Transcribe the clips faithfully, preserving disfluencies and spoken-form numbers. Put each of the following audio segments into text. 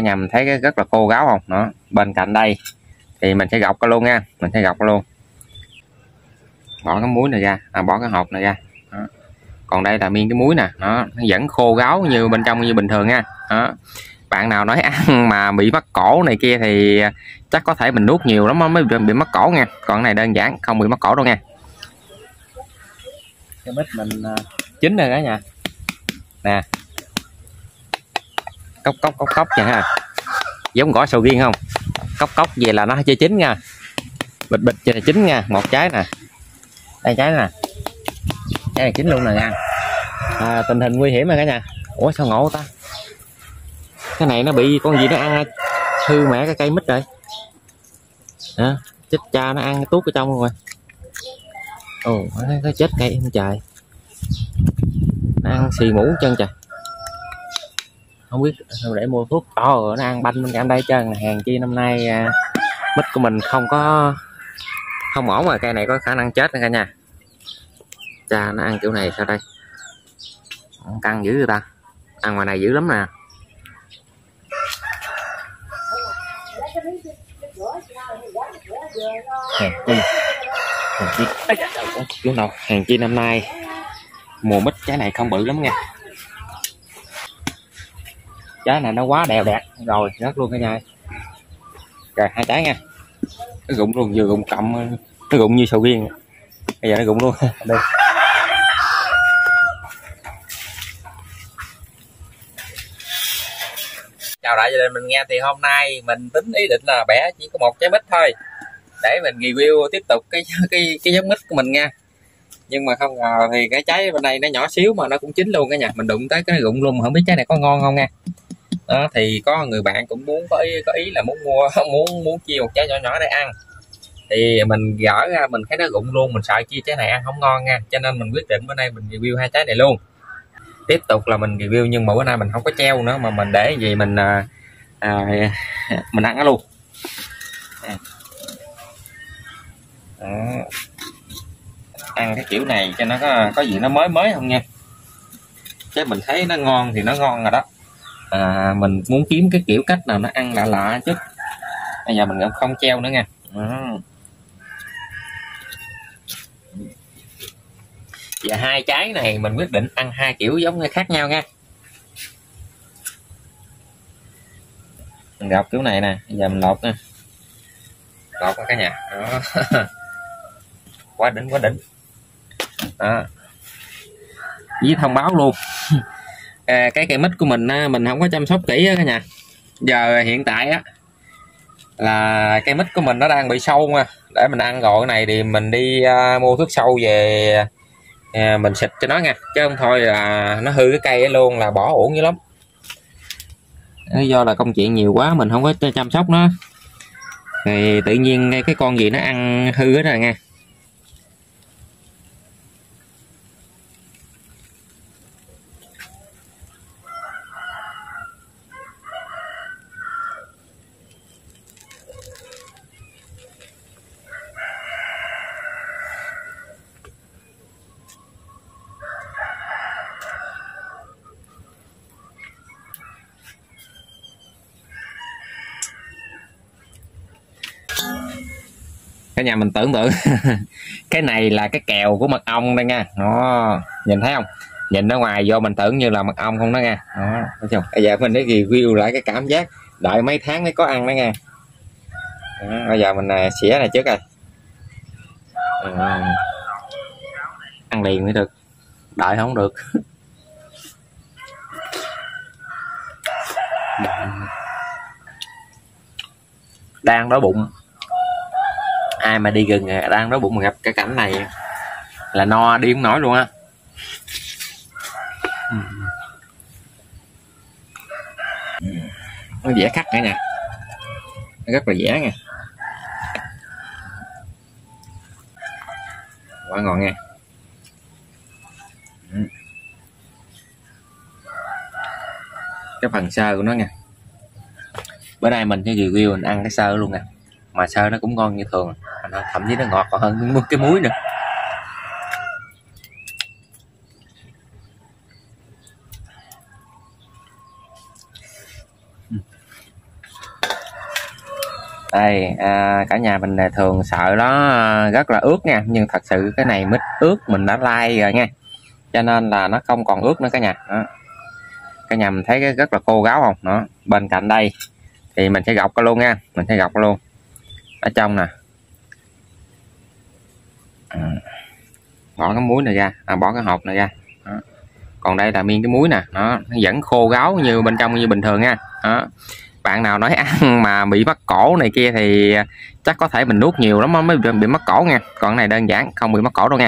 nhà mình thấy rất là khô ráo không? Đó, bên cạnh đây thì mình sẽ gọt cái luôn nha, mình sẽ gọt cái luôn. Bỏ cái muối này ra, à, bỏ cái hộp này ra. Đó. Còn đây là miếng cái muối nè, nó vẫn khô ráo như bên trong như bình thường nha. Đó. Bạn nào nói ăn mà bị mắc cổ này kia thì chắc có thể mình nuốt nhiều lắm mới bị mắc cổ nha. Còn cái này đơn giản không bị mắc cổ đâu nha. Cái mít mình chín rồi cả nhà nè, cốc cốc cốc cốc nha ha, giống gỏi sầu riêng không, cốc cốc về là nó chưa chín nha, bịch bịch cho là chín nha. Một trái nè, đây trái nè, trái này chín luôn nè nha. À, tình hình nguy hiểm rồi cả nhà. Ủa sao ngộ ta, cái này nó bị con gì nó ăn hư mẹ cái cây mít rồi à, chết cha nó ăn tuốt ở trong luôn rồi. Ồ nó, nó chết cây em trời, nó ăn xì mũ chân trời, không biết để mua thuốc. Ồ nó ăn banh bên cạnh đây trơn. Hàng chi năm nay à, mít của mình không có không ổn rồi, cây này có khả năng chết nữa cả nhà. Cha nó ăn kiểu này sao đây, căng dữ người ta, ăn ngoài này dữ lắm nè. Hàng chi hàng chi lúc nào hàng chi năm nay mùa mít trái này không bự lắm nha, trái này nó quá đèo đẹp rồi rớt luôn cả nhà. Rồi hai trái nha, nó rụng luôn, vừa rụng cộng nó rụng như sầu riêng, bây giờ nó rụng luôn đây. Chào đại gia đình mình nghe, thì hôm nay mình tính ý định là bẻ chỉ có một trái mít thôi để mình review tiếp tục cái cái cái giống mít của mình nha. Nhưng mà không ngờ thì cái trái bên đây nó nhỏ xíu mà nó cũng chín luôn cả nhà, mình đụng tới cái rụng luôn, không biết trái này có ngon không nha. Đó thì có người bạn cũng muốn có ý, có ý là muốn mua muốn muốn chia một trái nhỏ nhỏ để ăn, thì mình gỡ ra mình thấy nó rụng luôn, mình sợ chia trái này ăn không ngon nha, cho nên mình quyết định bữa nay mình review hai trái này luôn. Tiếp tục là mình review nhưng mà bữa nay mình không có treo nữa mà mình để gì mình à, à, mình ăn nó luôn. Đó. Ăn cái kiểu này cho nó có có gì nó mới mới không nha, chứ mình thấy nó ngon thì nó ngon rồi đó. À, mình muốn kiếm cái kiểu cách nào nó ăn lạ lạ chứ, bây giờ mình cũng không treo nữa nha. Đó. Và hai trái này mình quyết định ăn hai kiểu giống như khác nhau nha. Mình gọt kiểu này nè, bây giờ mình lột nha, lột cả nhà. Đó. Quá đỉnh quá đỉnh. Đó. Với thông báo luôn à, cái cây mít của mình mình không có chăm sóc kỹ á cả nhà. Giờ hiện tại á là cây mít của mình nó đang bị sâu nha, để mình ăn rồi cái này thì mình đi uh, mua thuốc sâu về uh, mình xịt cho nó nha, chứ không thôi là nó hư cái cây ấy luôn là bỏ uổng dữ lắm. Lý do là công chuyện nhiều quá mình không có chăm sóc nó thì tự nhiên cái con gì nó ăn hư hết rồi nha. Cả nhà mình tưởng tượng cái này là cái kèo của mật ong đây nha. Nó nhìn thấy không, nhìn ở ngoài vô mình tưởng như là mật ong không đó nha. Đó, thấy không? Bây giờ mình để review lại cái cảm giác đợi mấy tháng mới có ăn đó nha. Đó, bây giờ mình xỉa này trước rồi à, ăn liền mới được, đợi không được. Đang đói bụng, ai mà đi gần đang đói bụng mà gặp cái cảnh này là no đi không nổi luôn á. Nó dễ cắt nữa nè, nó rất là dễ nha, quá ngon nha. Cái phần sơ của nó nha, bữa nay mình sẽ review mình ăn cái sơ luôn nè, mà sơ nó cũng ngon như thường, thậm chí nó ngọt còn hơn cái muối nữa. Đây à, cả nhà mình thường sợ nó rất là ướt nha, nhưng thật sự cái này mít ướt mình đã lai rồi nha, cho nên là nó không còn ướt nữa cả nhà. Đó. Cả nhà mình thấy cái rất là khô ráo không? Đó. Bên cạnh đây thì mình sẽ gọc cái luôn nha, mình sẽ gọc cái luôn ở trong nè. À, bỏ cái muối này ra, à, bỏ cái hộp này ra. Đó. Còn đây là miếng cái muối nè, nó vẫn khô ráo như bên trong như bình thường nha. Đó. Bạn nào nói ăn mà bị mắc cổ này kia thì chắc có thể mình nuốt nhiều lắm mới bị mắc cổ nha, còn cái này đơn giản không bị mắc cổ đâu nha.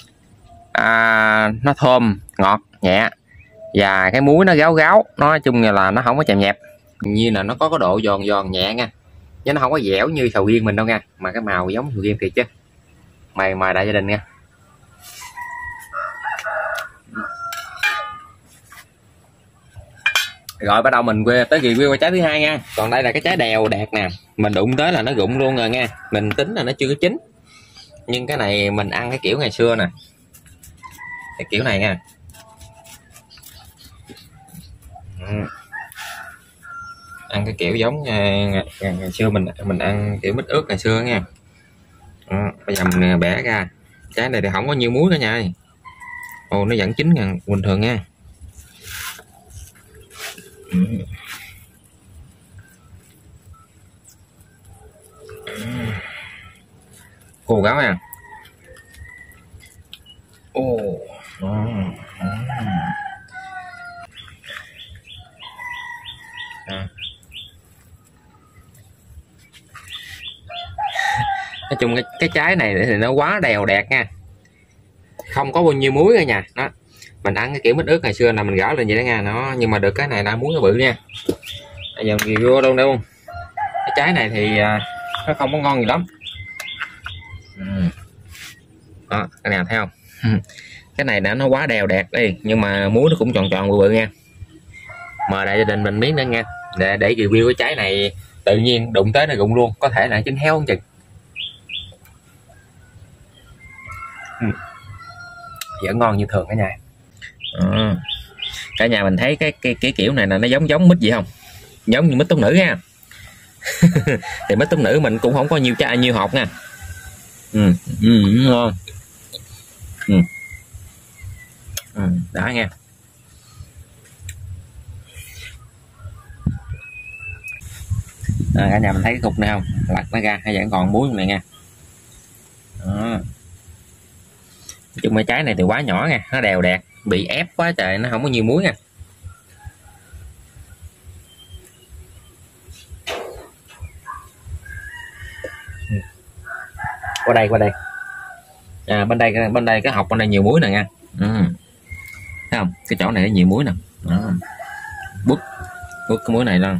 À, nó thơm ngọt nhẹ và cái muối nó gáo gáo, nói chung là nó không có chèm nhẹp, như là nó có cái độ giòn giòn nhẹ nha, chứ nó không có dẻo như sầu riêng mình đâu nha, mà cái màu giống sầu riêng thiệt chứ. Mày mời đại gia đình nha. Rồi bắt đầu mình quê tới review cái trái thứ hai nha. Còn đây là cái trái đèo đẹp nè, mình đụng tới là nó rụng luôn rồi nha, mình tính là nó chưa có chín, nhưng cái này mình ăn cái kiểu ngày xưa nè, cái kiểu này nha. Ừ. Ăn cái kiểu giống ngày, ngày, ngày xưa mình mình ăn kiểu mít ướt ngày xưa nha. Ừ. Bây giờ mình bẻ ra, trái này thì không có nhiều muối nữa nha. Ồ, nó vẫn chín ngàn bình thường nha. Ừ. Khô ráo nha. Ồ. Ừ. Ừ. À. Nói chung cái, cái trái này thì nó quá đều đẹp nha, không có bao nhiêu muối rồi nha. Đó, mình ăn cái kiểu mít ướt ngày xưa là mình gỡ lên vậy đó nha, nó nhưng mà được cái này là muối nó bự nha. Bây giờ mình review luôn đâu, cái trái này thì nó không có ngon gì lắm. Đó, cái nào thấy không? Cái này đã nó quá đều đẹp đi, nhưng mà muối nó cũng tròn tròn bự bự nha. Mời đại gia đình mình miếng nữa nha, để để review cái trái này tự nhiên đụng tới nó rụng luôn, có thể là chín héo không chừng. Ừ. Vẫn ngon như thường cả nhà. À, cả nhà mình thấy cái cái cái kiểu này là nó giống giống mít gì không, giống như mít tóc nữ nha. Thì mít tóc nữ mình cũng không có nhiều chai nhiều hột nha. Ừ, ừ, ngon. Ừ. Ừ, đã nha. À, cả nhà mình thấy cái cục này không, lặt nó ra hay vẫn còn muối này nha. Đó. Chung mấy trái này thì quá nhỏ nha, nó đều đẹp, bị ép quá trời, nó không có nhiều muối nha. Qua đây qua đây, à, bên đây bên đây cái hộc bên đây nhiều muối nè nha. Ừ. Thấy không, cái chỗ này nhiều muối nè. Đó. Bút bút cái muối này lên.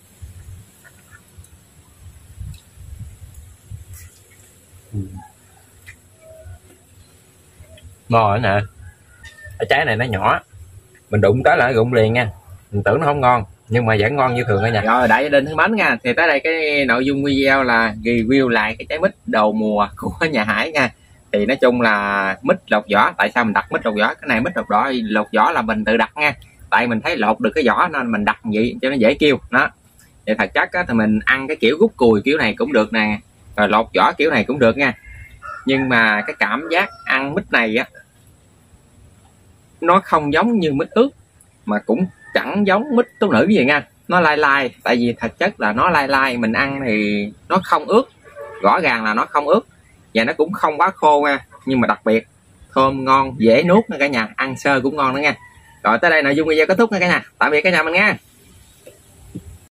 Ngon nè, cái trái này nó nhỏ, mình đụng tới là nó rụng liền nha, mình tưởng nó không ngon nhưng mà vẫn ngon như thường thôi nha. Rồi đại gia đình thân mến nha, thì tới đây cái nội dung video là review lại cái trái mít đầu mùa của nhà Hải nha. Thì nói chung là mít lột vỏ, tại sao mình đặt mít lột vỏ? Cái này mít lột vỏ lột vỏ là mình tự đặt nha, tại mình thấy lột được cái vỏ nên mình đặt vậy cho nó dễ kêu đó. Thì thật chất á, thì mình ăn cái kiểu rút cùi kiểu này cũng được nè, rồi lột vỏ kiểu này cũng được nha, nhưng mà cái cảm giác ăn mít này á, nó không giống như mít ướt mà cũng chẳng giống mít tố nữ gì nha, nó lai lai. Tại vì thật chất là nó lai lai, mình ăn thì nó không ướt, rõ ràng là nó không ướt và nó cũng không quá khô nha, nhưng mà đặc biệt thơm ngon, dễ nuốt nha cả nhà, ăn sơ cũng ngon nữa nha. Rồi tới đây nội dung video kết thúc nha cả nhà, tạm biệt cả nhà mình nha.